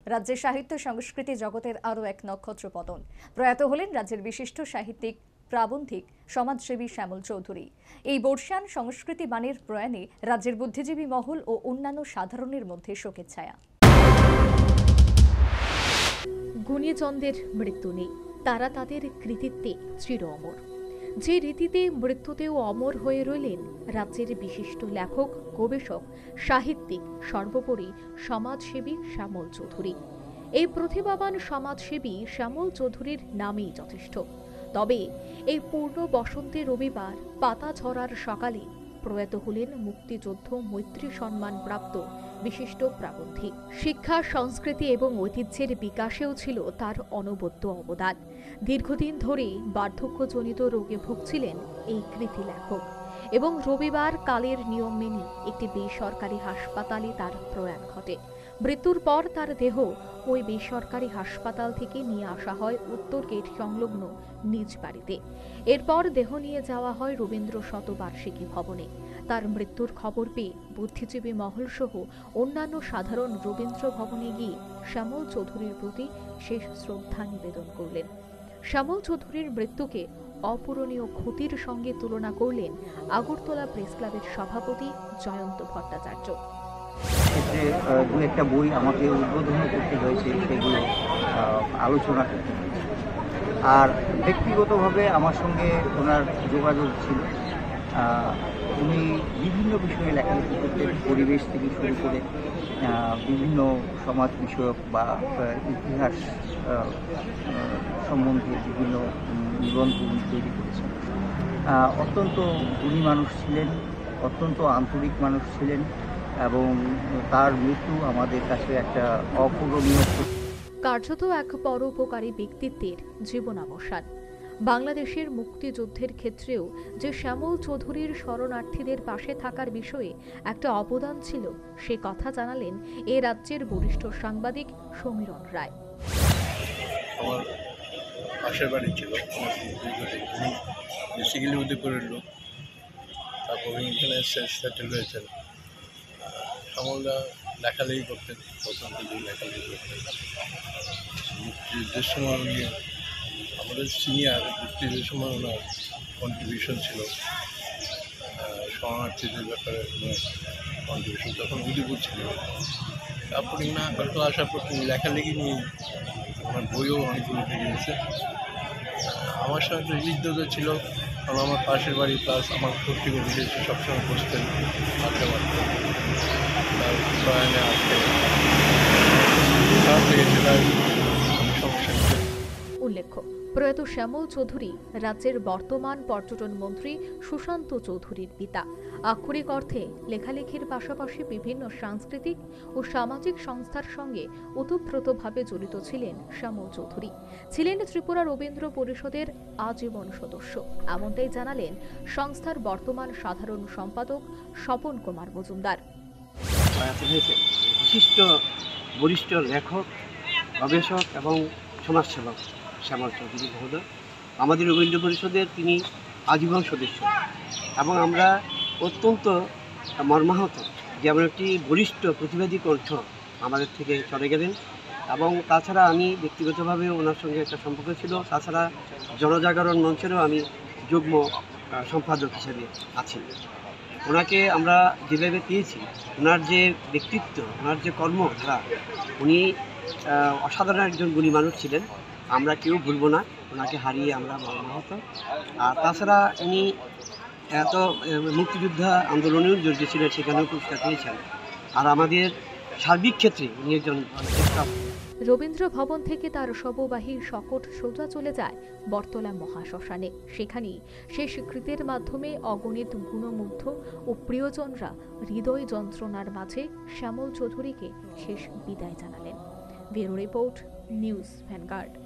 রাজ্যের সাহিত্য সংস্কৃতি জগতের আরও এক নক্ষত্র পতন। প্রয়াত হলেন রাজ্যের বিশিষ্ট সাহিত্যিক, প্রাবন্ধিক, সমাজসেবী শ্যামল চৌধুরী। এই বর্ষিয়ান সংস্কৃতি বাণীর প্রয়াণে রাজ্যের বুদ্ধিজীবী মহল ও অন্যান্য সাধারণের মধ্যে শোকের ছায়া। গুণীজনদের মৃত্যু নেই, তারা তাদের কৃতিত্বে চির অমর। যে রীতিতে মৃত্যুতেও অমর হয়ে রইলেন রাজ্যের বিশিষ্ট লেখক, গবেষক, সাহিত্যিক, সর্বোপরি সমাজসেবী শ্যামল চৌধুরী। এই প্রতিভাবান সমাজসেবী শ্যামল চৌধুরীর নামেই যথেষ্ট। তবে এই পূর্ণ বসন্তে রবিবার পাতা ঝরার সকালে প্রয়াত হলেন মুক্তিযুদ্ধ মৈত্রী সম্মান প্রাপ্ত বিশিষ্ট প্রাবন্ধিক। শিক্ষা, সংস্কৃতি এবং ঐতিহ্যের বিকাশেও ছিল তার অনবদ্য অবদান। দীর্ঘদিন ধরে বার্ধক্যজনিত রোগে ভুগছিলেন এই কৃতি লেখক এবং রবিবার কালের নিয়ম মেনে একটি বেসরকারি হাসপাতালে তার প্রয়াণ ঘটে। মৃত্যুর পর তার দেহ ওই বেসরকারি হাসপাতাল থেকে নিয়ে আসা হয় উত্তর গেট সংলগ্ন নিজ বাড়িতে। এরপর দেহ নিয়ে যাওয়া হয় রবীন্দ্র শতবার্ষিকী ভবনে। তার মৃত্যুর খবর পেয়ে বুদ্ধিজীবী মহল সহ অন্যান্য সাধারণ রবীন্দ্র ভবনে গিয়ে শ্যামল চৌধুরীর প্রতি শেষ শ্রদ্ধা নিবেদন করলেন। শ্যামল চৌধুরীর মৃত্যুকে অপূরণীয় ক্ষতির সঙ্গে তুলনা করলেন আগরতলা প্রেস ক্লাবের সভাপতি জয়ন্ত ভট্টাচার্য। ক্ষেত্রে দু একটা বই আমাকে উদ্বোধন করতে হয়েছে, সেগুলো আলোচনা করতে হয়েছে। আর ব্যক্তিগতভাবে আমার সঙ্গে ওনার যোগাযোগ ছিল। উনি বিভিন্ন বিষয়ে লেখালেখি করতেন, পরিবেশ থেকে শুরু করে বিভিন্ন সমাজ বিষয়ক বা ইতিহাস সম্বন্ধে বিভিন্ন নিবন্ধ উনি তৈরি করেছেন। অত্যন্ত গুণী মানুষ ছিলেন, অত্যন্ত আন্তরিক মানুষ ছিলেন এবং তার মৃত্যু আমাদের কাছে একটা অপূরণীয়। কার্যত এক পরোপকারী ব্যক্তিত্বের জীবনাবসান। বাংলাদেশের মুক্তিযুদ্ধের ক্ষেত্রেও যে শ্যামল চৌধুরীর শরণার্থীদের পাশে থাকার বিষয়ে একটা অবদান ছিল, সে কথা জানালেন এ রাজ্যের বরিষ্ঠ সাংবাদিক সমীরণ রায়। আমার পাশের বাড়ি ছিল, বেসিক্যালি উদয়পুরের লোক। তারপর এখানে সেটেল হয়েছেন। শ্যামলদা লেখালেখি করতেন, প্রথম থেকেই লেখালেখি করতেন। মুক্তিযুদ্ধের সময় উনি আমাদের সিনিয়র, মুক্তিযুদ্ধের সময় ওনার কন্ট্রিবিউশন ছিল শরণার্থীদের ব্যাপারে। কন্ট্রিবিউশন তখন উদয়পুর ছিল। তারপরে না আগরতলা আসার পর তিনি লেখালেখি নিয়ে আমার বইও অনেকগুলো বেরিয়েছে। আমার সঙ্গে হৃদয়তা ছিল, কারণ আমার পাশের বাড়ি, প্লাস আমার পত্রিকা বিদেশে সবসময় বসতেন, আড্ডা মারতেন। তার প্রয়াণে আসতে সমস্যা। উল্লেখ্য, প্রয়াত শ্যামল চৌধুরী রাজ্যের বর্তমান পর্যটন মন্ত্রী সুশান্ত চৌধুরীর পিতা। আক্ষরিক অর্থে লেখালেখির পাশাপাশি বিভিন্ন সাংস্কৃতিক ও সামাজিক সংস্থার সঙ্গে ওতপ্রোতভাবে জড়িত ছিলেন শ্যামল চৌধুরী। ছিলেন ত্রিপুরা রবীন্দ্র পরিষদের আজীবন সদস্য, এমনটাই জানালেন সংস্থার বর্তমান সাধারণ সম্পাদক স্বপন কুমার মজুমদার। বিশিষ্ট বরিষ্ঠ লেখক, গবেষক এবং সমাজসেবক শ্যামল চৌধুরী মহোদয় আমাদের রবীন্দ্র পরিষদের তিনি আজীবন সদস্য এবং আমরা অত্যন্ত মর্মাহত যে এমন একটি বরিষ্ঠ প্রতিবাদী কণ্ঠ আমাদের থেকে চলে গেলেন। এবং তাছাড়া আমি ব্যক্তিগতভাবে ওনার সঙ্গে একটা সম্পর্ক ছিল। তাছাড়া জনজাগরণ মঞ্চেরও আমি যুগ্ম সম্পাদক হিসেবে আছি। ওনাকে আমরা যেভাবে পেয়েছি, ওনার যে ব্যক্তিত্ব, ওনার যে কর্মধারা, উনি অসাধারণ একজন গুণী মানুষ ছিলেন। আমরা কেউ ভুলব না, ওনাকে হারিয়ে আমরা মর্মাহত। আর তাছাড়া উনি এত মুক্তিযোদ্ধা আন্দোলনেও জড়িত ছিলেন, সেখানেও পুরস্কার পেয়েছেন। আর আমাদের সার্বিক ক্ষেত্রে উনি একজন রবীন্দ্র ভবন থেকে তার শববাহী শকট সোজা চলে যায় বটতলা মহাশ্মশানে। সেখানেই সেই স্বীকৃতির মাধ্যমে অগণিত গুণমুগ্ধ ও প্রিয়জনরা হৃদয় যন্ত্রণার মাঝে শ্যামল চৌধুরীকে শেষ বিদায় জানালেন। Bureau report, news vanguard.